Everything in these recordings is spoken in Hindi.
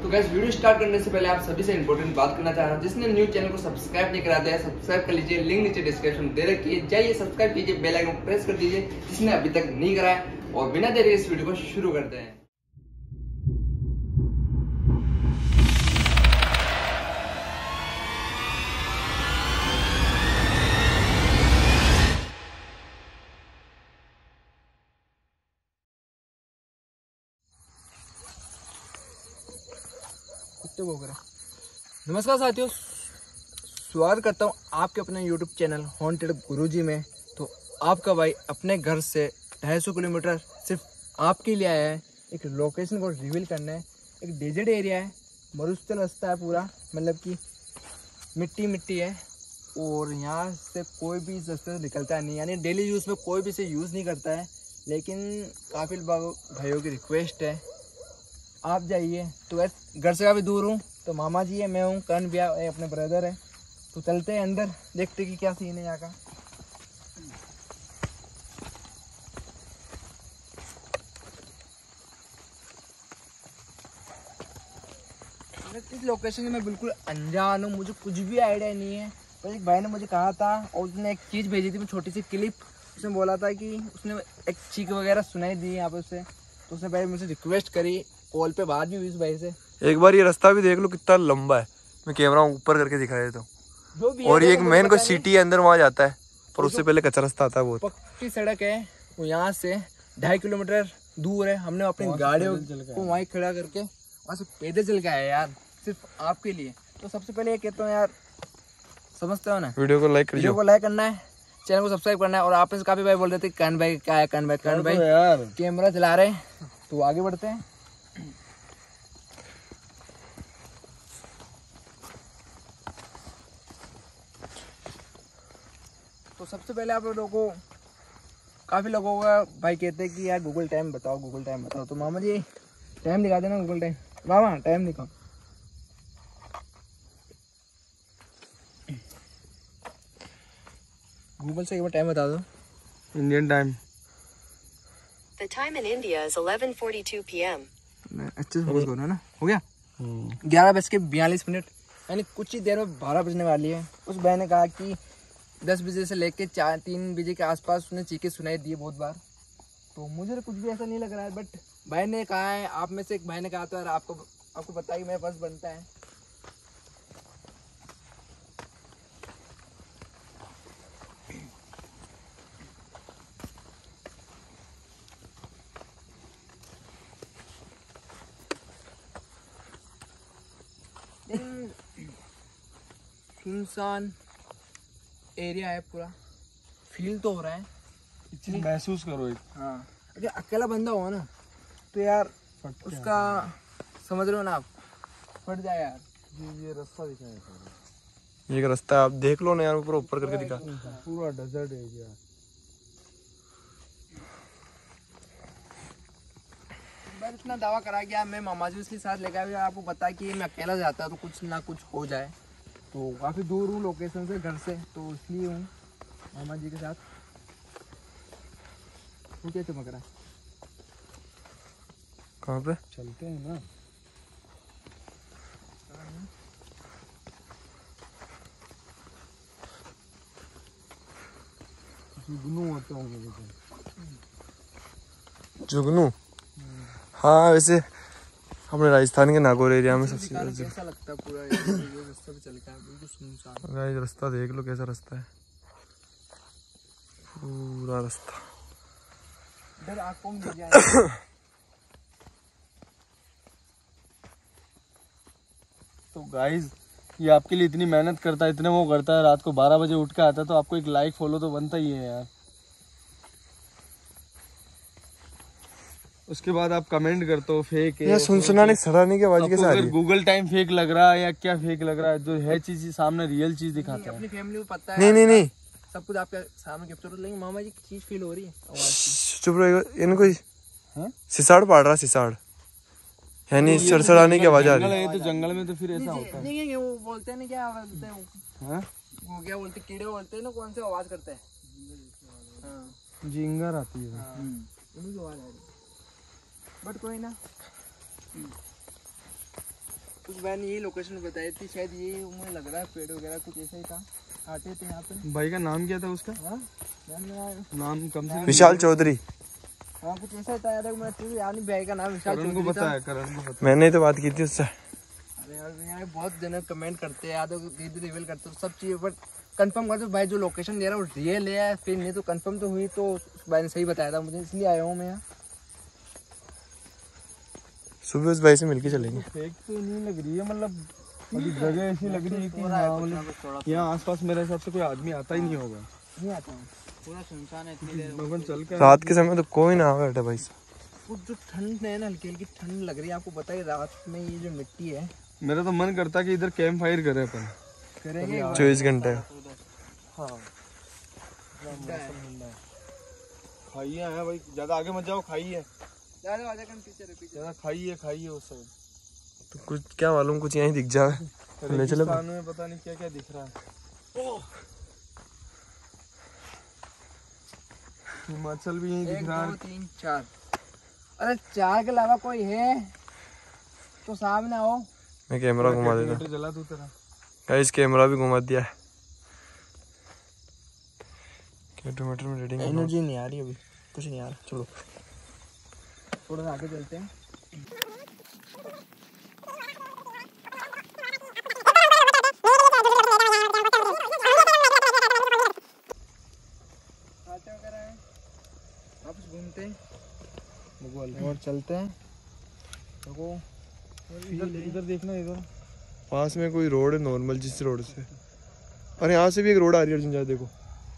तो गाइस वीडियो स्टार्ट करने से पहले आप सभी से इंपॉर्टेंट बात करना चाह रहा हूँ, जिसने न्यू चैनल को सब्सक्राइब नहीं करा दिया सब्सक्राइब कर लीजिए, लिंक नीचे डिस्क्रिप्शन दे रखी है, जाइए सब्सक्राइब कीजिए, बेल आइकन प्रेस कर दीजिए जिसने अभी तक नहीं करा है। और बिना देरी इस वीडियो को शुरू करते हैं। नमस्कार साथियों, स्वागत करता हूँ आपके अपने YouTube चैनल हॉन्टेड गुरुजी में। तो आपका भाई अपने घर से 250 किलोमीटर सिर्फ आपके लिए आया है। एक लोकेशन को रिवील करना है। एक डेजर्ट एरिया है, मरुस्थल रास्ता है पूरा, मतलब कि मिट्टी मिट्टी है और यहाँ से कोई भी इस रास्ते से निकलता नहीं, यानी डेली यूज़ में कोई भी इसे यूज़ नहीं करता है। लेकिन काफ़ी भाइयों की रिक्वेस्ट है आप जाइए। तो घर से काफ़ी दूर हूँ, तो मामा जी है, मैं हूँ, करण भैया अपने ब्रदर है। तो चलते हैं अंदर, देखते कि क्या सीन है यहाँ का। इस लोकेशन में मैं बिल्कुल अनजान हूँ, मुझे कुछ भी आइडिया नहीं है। पर एक भाई ने मुझे कहा था और उसने एक चीज़ भेजी थी, छोटी सी क्लिप। उसने बोला था कि उसने एक चीख वगैरह सुनाई दी यहाँ पे उससे। तो उसने भाई मुझसे रिक्वेस्ट करी, कॉल पे बात भी हुई उस भाई से। एक बार ये रास्ता भी देख लो कितना लंबा है, मैं कैमरा ऊपर करके दिखा देता हूँ। और ये एक मेन कोई सिटी है, अंदर वहाँ जाता है, पर उससे पहले कच्चा रास्ता आता है। बहुत पक्की सड़क है वो, यहाँ से 2.5 किलोमीटर दूर है। हमने अपनी गाड़ियों को वहीं खड़ा करके वहाँ से पैदल चल के आए यार, सिर्फ आपके लिए। तो सबसे पहले ये कहता हूँ यार, समझते हो ना, वीडियो को लाइक करना है, चैनल को सब्सक्राइब करना है। और आप काफी भाई बोल रहे थे करण भाई क्या है, करण भाई यार कैमरा चला रहे हैं। तो आगे बढ़ते हैं। तो सबसे पहले आप लोगों को, काफ़ी लोगों का भाई कहते हैं कि यार गूगल टाइम बताओ, गूगल टाइम बताओ। तो मामा जी टाइम दिखा देना, गूगल टाइम। मामा टाइम दिखाओ। गूगल से एक बार टाइम बता दो। Indian time. The time in India is 11:42 p.m. अच्छे से फोकस करो ना, हो गया 11:42, यानी कुछ ही देर में 12 बजने वाली है। उस भाई ने कहा कि 10 बजे से लेके 3 बजे के आसपास उसने चीखें सुनाई दी बहुत बार। तो मुझे तो कुछ भी ऐसा नहीं लग रहा है, बट भाई ने कहा है, आप में से एक भाई ने कहा तो यार आपको पता है कि मेरा फर्ज बनता है। सुनसान एरिया है पूरा, फील तो हो रहा है, चीज महसूस करो एक। हाँ, अगर अकेला बंदा हो ना तो यार उसका समझ रहे हो ना आप, फट जाए यार। ये रास्ता दिखाया, ये रास्ता आप देख लो ना यार, ऊपर करके दिखा। पूरा डेजर्ट एरिया। बस इतना दावा करा गया, मैं मामा जी उसके साथ लेकर आया। आपको पता है कि मैं अकेला जाता तो कुछ ना कुछ हो जाए। तो काफ़ी दूर हूँ लोकेशन से, घर से, तो इसलिए हूँ मामा जी के साथ। वो क्या चमक रहा है? कहाँ पे चलते हैं ना। जुगनू होता हूँ जुगनू। हाँ, वैसे अपने राजस्थान के नागौर एरिया में सबसे कैसा लगता है पूरा ये रास्ता पे चल के, बिल्कुल सुनसान। रास्ता देख लो कैसा रास्ता है, पूरा रास्ता इधर आंखों में गिर जाए। तो गाइज ये आपके लिए इतनी मेहनत करता है, इतने वो करता है, रात को 12 बजे उठ के आता है, तो आपको एक लाइक फॉलो तो बनता ही है यार। उसके बाद आप कमेंट करते हो फेक है, सुनसुनाने सराहने की आवाज कैसे आ रही है? गूगल टाइम फेक लग रहा है या क्या फेक लग रहा है, जो है चीज सामने रियल चीज दिखाता है। अपनी फैमिली को पता है। नहीं सब कुछ आपके सामने कैप्चर हो, लेकिन मामा जी की चीज फील हो रही है आवाज की। चुप रहो, इनको सिसाड़ पाड़ रहा, सिसाड़ यानी सड़सड़ाने की आवाज आ रही है। तो जंगल में तो फिर ऐसा होता है। नहीं, वो बोलते हैं ना, क्या बोलते हैं वो क्या बोलते, कीड़े बोलते हैं ना, कौन सी आवाज करते हैं? जिंगर आती है, उन्हीं की आवाज आ रही है। बट कोई ना, उस भाई ने यही लोकेशन बताई थी, शायद ये मुझे लग रहा है पेड़ वगैरह कुछ ऐसा ही था, आते थे यहाँ पे। भाई का नाम क्या था उसका? हाँ नाम कम से विशाल चौधरी। हाँ कुछ ऐसा ही था यार, मैं तो याद नहीं, भाई का नाम विशाल करण को चौधरी पता था। है, करण को पता मैंने ही तो बात की थी उससे। अरे यार यहाँ बहुत जने कमेंट करते हैं, यादव दीदी रिवील करते हो सब चीज़, बट कंफर्म कर दो भाई जो लोकेशन दे रहा है वो रियल है फिर नहीं तो कंफर्म तो हुई, तो उस भाई ने सही बताया था मुझे, इसलिए आया हूँ मैं यहाँ। सुबह उस भाई से मिलके चलेंगे। फेक तो नहीं लग रही है, मतलब अभी जगह ऐसी लग रही है कि हाँ मतलब यहाँ आसपास मेरे हिसाब से कोई आदमी आता ही नहीं होगा। नहीं आता हूँ, पूरा सुनसान है इतनी देर। मगन चल के रात के समय तो कोई ना आ बैठा भाई साहब। वो जो ठंड है ना, हल्की हल्की ठंड लग रही है, आपको पता ही रात में ये जो मिट्टी है। मेरा तो मन करता है कि इधर कैंप फायर करे अपन। करेंगे 24 घंटे। हाँ खाइए है भाई, ज्यादा आगे मत जाओ, खाइए ज्यादा, खाइए उस साइड। तो कुछ क्या मालूम, कुछ यहीं दिख जाए। ले चलो। रेगिस्तान में पता नहीं क्या क्या दिख रहा है। हिमाचल भी यहीं दिख 1 रहा 2 है। 3 4, अरे 4 के अलावा कोई है तो सामने आओ। मैं कैमरा घुमा देता कैलकुलेटर जला तू तेरा। गाइस, कैमरा भी घुमा दिया है। किलोमीटर में रीडिंग एनर्जी नहीं आ रही अभी, कुछ नहीं आ रहा। चलो थोड़ा सा आगे चलते हैं। वापस घूमते हैं और चलते हैं। देखो इधर देखना, इधर पास में कोई रोड है नॉर्मल, जिस रोड से, और यहाँ से भी एक रोड आ रही है अर्जुन जा, देखो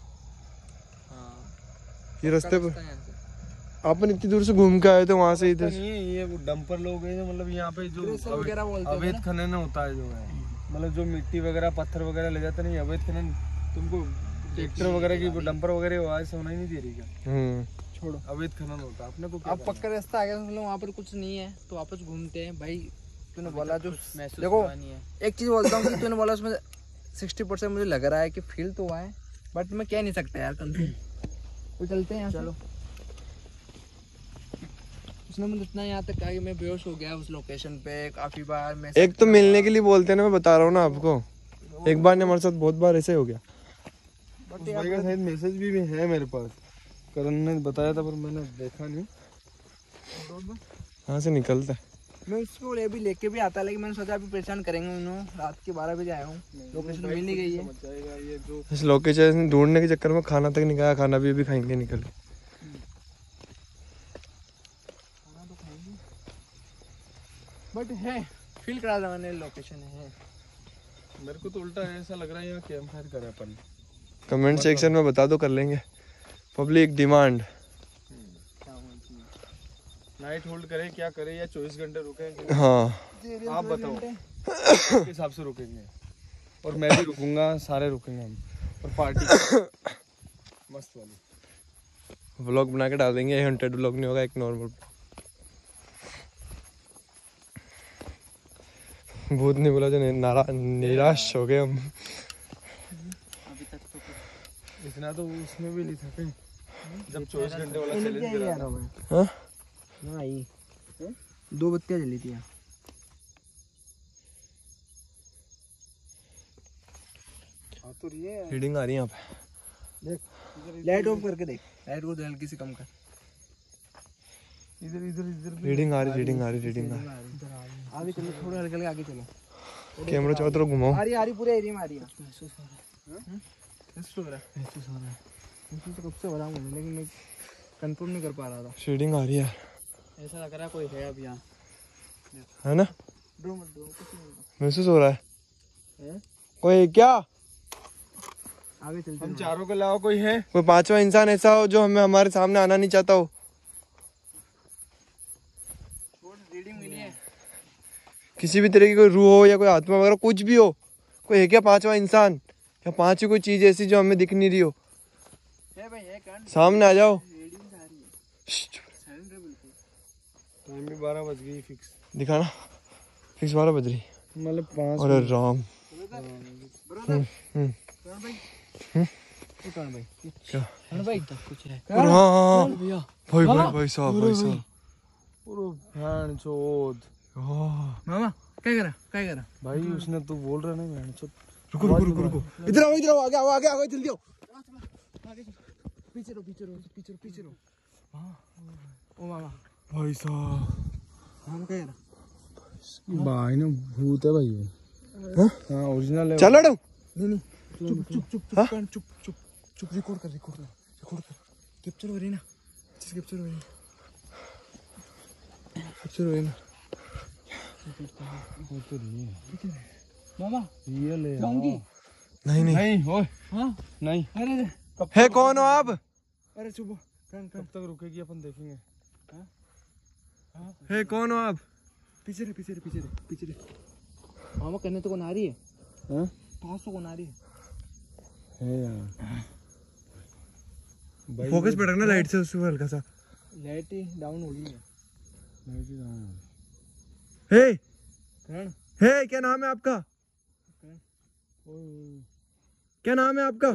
ये रास्ते पर अपन इतनी दूर से घूम के आए थे, वहाँ से इधर नहीं है, ये वो डंपर लोग हैं जो मतलब यहाँ पे जो वगैरह बोलते हैं अवैध खनन होता है, जो है मतलब जो मिट्टी वगैरह पत्थर वगैरह ले जाते नहीं, अवैध खनन। तुमको ट्रैक्टर वगैरह की डंपर वगैरह आवाज सुनाई नहीं दे रही क्या? छोड़ो, अवैध खनन होता है अपने को। अब पक्का रास्ता आ गया, मतलब वहाँ पर कुछ नहीं है तो वापस घूमते हैं। भाई तूने बोला जो देखो, एक चीज बोलता हूँ कि तूने बोला उसमें 60% मुझे लग रहा है कि फील तो हुआ है, बट मैं कह नहीं सकता यार कंफर्म। तो चलते हैं यहाँ। चलो उसने मुझे इतना यहाँ तक कहा कि मैं बेहोश हो गया उस लोकेशन पे काफी बार। मैं एक तो मिलने के लिए बोलते हैं ना, मैं बता रहा हूँ ना आपको, एक बार नहीं हमारे साथ बहुत बार ऐसे हो गया। उस भाई का शायद मैसेज भी है मेरे पास, करण ने बताया था पर मैंने देखा नहीं। यहाँ से निकलता है। मैं उसको अभी लेके भी आता, लेकिन मैंने सोचा अभी परेशान करेंगे उन्होंने। रात के 12 बजे आया हूँ, लोकेशन मिल नहीं गई है। ये जो इस लोकेशन ढूंढने के चक्कर में खाना तक नहीं खाया, खाना भी अभी खाएंगे निकल। बट है, फील करा रहा मैंने, लोकेशन है। मेरे को तो उल्टा ऐसा लग रहा है यहाँ कैंप फायर करे अपन। कमेंट सेक्शन में बता दो, कर लेंगे। Public demand. नाइट होल्ड करे, क्या करे, या 24 घंटे रुके? हाँ आप बताओ, आपके हिसाब से रुकेंगे। और मैं भी रुकूंगा, सारे रुकेंगे हम, और पार्टी मस्त वाली। व्लॉग बना के डाल देंगे। 100 व्लॉग नहीं होगा, एक नॉर्मल। भूत नहीं बोला जो निराश हो गए हम। अभी तक तो इतना तो उसमें भी नहीं थके जब 24 घंटे वाला चैलेंज करा था। हाँ? ना आई 2 बत्तियां जली थी। हाँ तो ये रीडिंग आ रही है यहाँ पे। देख लाइट ऑफ करके देख, लाइट को हल्की सी कम कर। इधर इधर इधर रीडिंग आ रही, रीडिंग आ रही, रीडिंग आ आगे चलो, थोड़ा हल्के हल्के आगे चलो। रही। कैमरा चारों तरफ घुमाओ। आ रही पूरे एरिया में आ रही है। महसूस हो रहा है, महसूस तो कब से हो रहा हूँ, लेकिन मैं कंफर्म नहीं कर पा रहा था। रीडिंग आ रही है, ऐसा लग रहा है कोई है अब यहाँ, है ना? डरो मत, डरो, कुछ नहीं होगा। महसूस हो रहा है है? कोई क्या? आगे चलते हम हैं। चारों के अलावा कोई है? कोई 5वां इंसान ऐसा हो जो हमें हमारे सामने आना नहीं चाहता हो। रीडिंग मिली है। किसी भी तरह की कोई रूह हो या कोई आत्मा वगैरह कुछ भी हो, कोई है क्या 5वां इंसान या 5वीं कोई चीज ऐसी जो हमें दिख नहीं रही हो? है भाई, है कान। सामने आ जाओ। रीडिंग आ रही है। श्श्श, साइलेंट है बिल्कुल। टाइम भी 12 बज गई फिक्स, दिखाना। फिक्स 12 बज रही। मतलब 5। अरे राम। ब्रदर कौन भाई? ये कौन भाई? क्या? कौन भाई? कुछ है। हाँ हाँ भैया भाई भाई भाई साहब, भाई साहब। पूरा भैन चोद। ओह, मामा क्या करा भाई उसने तू बोल रहा नहीं मैंने रुको इधर आओ आगे जल्दी आओ। पीछे रहो। हाँ ओ मामा भाई साहब हम क्या करा भाई ना भूत है भाई ये। हाँ ओरिजिनल है। चलो डो नहीं चुप रिकॉर्ड कर कैप्चर हो रही ना कैप्चर हो रही ना वो तो नहीं है मामा रियल है। जाऊंगी नहीं ओए हाँ नहीं। अरे है कौन हो आप? अरे चुप कब तक रुकेगी अपन देखेंगे। है कौन हो आप? पीछे रे मामा करने तो कौन आ रही है हाँ पास तो कौन आ रही है यार भाई फोकस पड़ रहा ना लाइट से उससे हल्का सा। लाइट ही डाउन हो गई है हे करण क्या नाम है आपका? क्या नाम है आपका?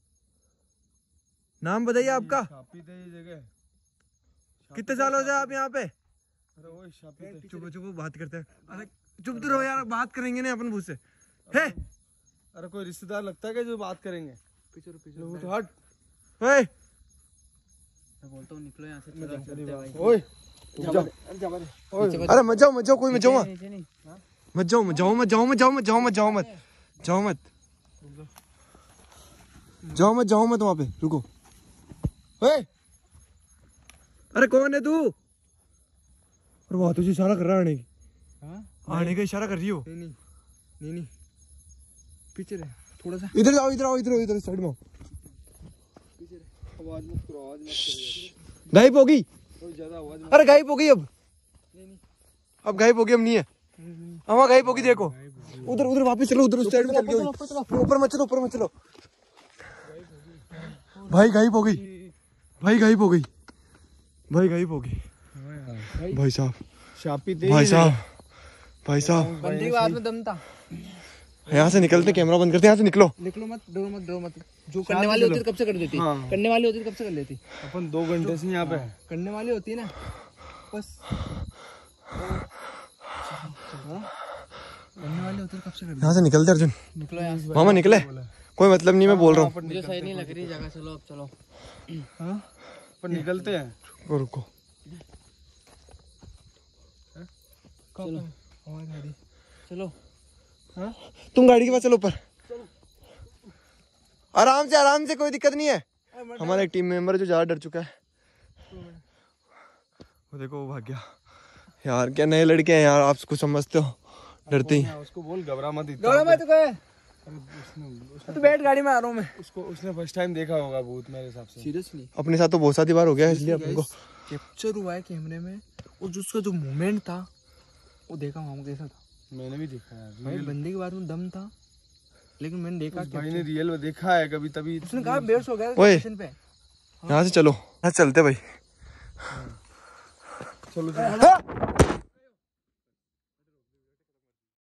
नाम बताइए आपका। शापित है ये जगह। कितने साल हो गए आप यहाँ पे? अरे ओए शापित है। चुप बात करते हैं। अरे चुप तो रहो यार, बात करेंगे ना अपन मुझसे। है अरे कोई रिश्तेदार लगता है क्या जो बात करेंगे? पीछे तो हट। ओए मैं बोलता हूँ निकलो यहाँ से ओए अरे मत जाओ कोई मत जाओ मत वहाँ पे रुको। ओए अरे कौन है तू? और वहाँ तुझे इशारा कर रहा है आने की। आने का इशारा कर रही हो। नहीं पीछे रहे थोड़ा सा इधर आओ इधर साइड में। आवाज मत करो गायब होगी। ज्यादा आवाज मत। अरे गायब हो गई अब गायब हो गई, अब नहीं है। वहाँ गायब होगी देखो। उधर वापस चलो, उधर उस साइड में चल के ऊपर मत चलो। भाई गायब हो गई। भाई साहब शापित भाई साहब बंदे के हाथ में दम था। यहाँ से निकलते, कैमरा बंद करते, यहाँ से निकलो मत डरो मत जो करने वाली होती है कब से कर देती। करने वाली होती है कब से कर लेती। अपन 2 घंटे से यहाँ पे करने वाली होती है ना बस करने वाली होती है कब से कर यहाँ से निकलते। अर्जुन निकलो यहाँ से। मामा निकले, कोई मतलब नहीं, मैं बोल रहा हूँ। मुझे सही नहीं लग रही जगह। चलो अब चलो अपन निकलते हैं। रुको चलो तुम गाड़ी के पास चलो, ऊपर आराम से, कोई दिक्कत नहीं है। हमारा एक टीम मेंबर जो ज्यादा डर चुका है, वो देखो वो भाग गया। यार क्या नए लड़के हैं यार, आप कुछ समझते हो, डरते ही। उसको बोल घबरा मत तू बैठ गाड़ी में आ रहा हूँ मैं। उसने फर्स्ट टाइम देखा होगा भूत मेरे हिसाब से। सीरियसली अपने साथ तो बहुत सारी बार हो गया, इसलिए अपन को कैप्चर हुआ है कैमरे में। और जो उसका जो मूवमेंट था वो देखा मामा कैसा था। मैंने भी देखा है भाई बंदे के बाद में दम था, लेकिन मैंने देखा भाई ने रियल में देखा है कभी, तभी उसने कहा बेहोश हो गया ओए स्टेशन पे। यहाँ से चलो, यहाँ चलते भाई। चलो